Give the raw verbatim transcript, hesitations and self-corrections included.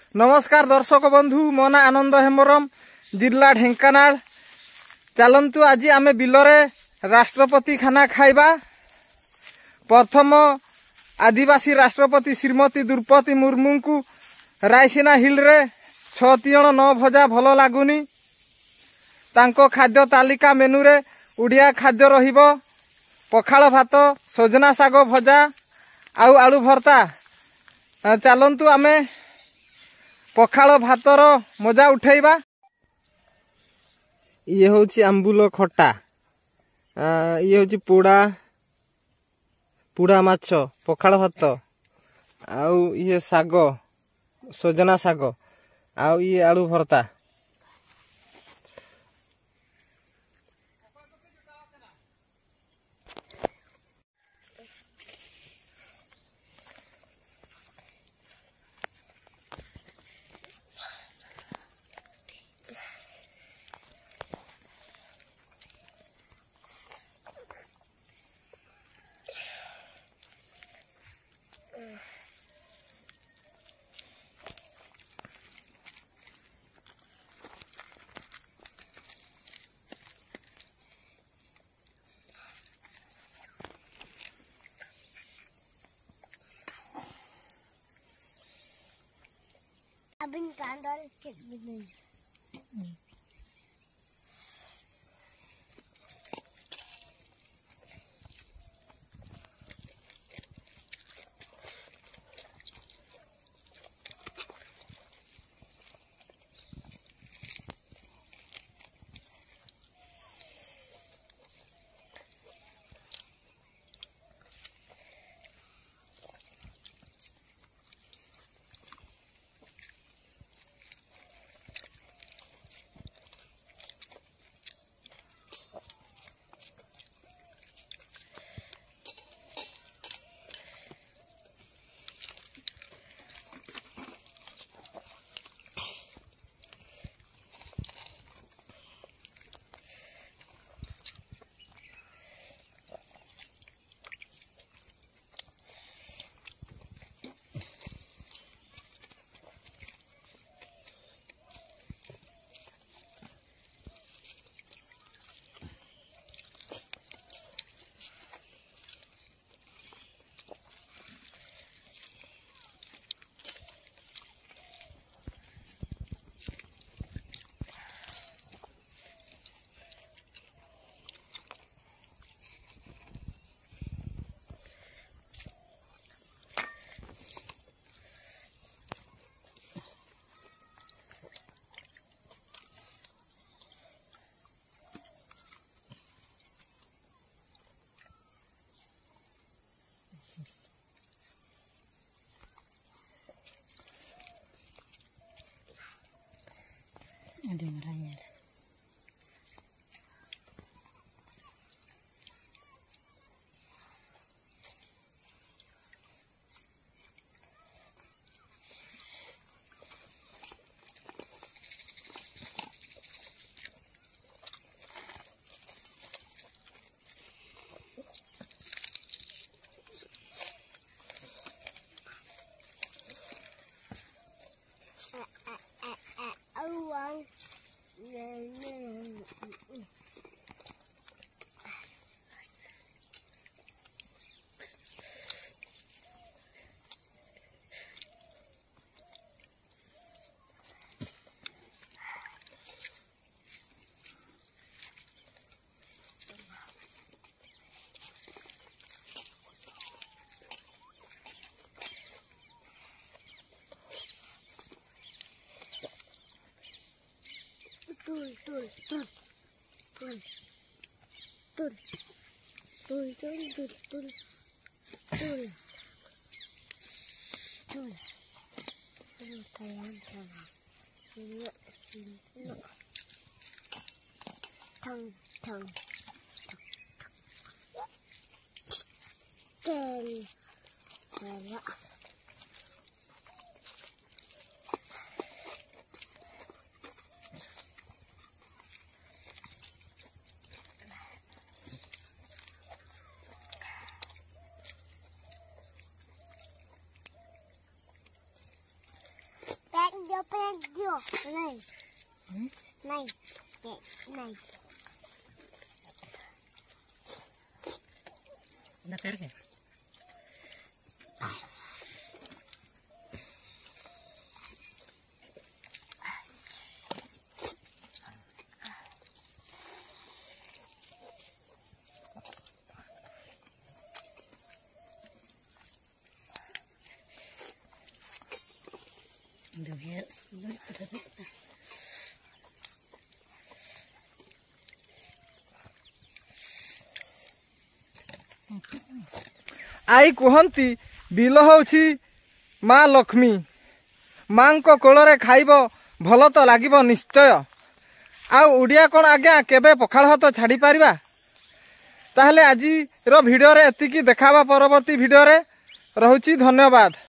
नमस्कार दर्शक बंधु मो ना AnandaHembram जिला ढेंकानाल चलतु आज आमे बिलरे राष्ट्रपति खाना खाइबा। प्रथम आदिवासी राष्ट्रपति श्रीमती द्रौपदी मुर्मू को रायसीना हिल रे छतिजण न भजा भल लगुनि। तांको खाद्य तालिका मेनू रे उड़िया खाद्य रहिबो पखाल भात सजना साग भजा आउ आलू भर्ता। चलतु आमे पखाल भातर मजा उठेबा। ये होची आंबुल खट्टा, ये होची पोड़ा पोड़ा माछ पखाल भात आउ ये साग सजना साग आउ ये आलू भर्ता। Abang kandal cek begini. Ada merahnya. Tul tul tul tul tul tul tul tul tul tul tul tul tayang tayang ini ini tang tang tel tel open dio. Nine. Nine. Nine. Na carga. आई कहती bill होछि माँ लक्ष्मी माँ को कोलरे खाइब भल तो लागिब निश्चय। आ उड़िया कौन आज्ञा केबे पखाल भात छाड़ी पारिबा। ताहले आजी रो भिडियो रे एतिकी देखाबा परवर्ती भिडियो रे रहुछि। धन्यवाद।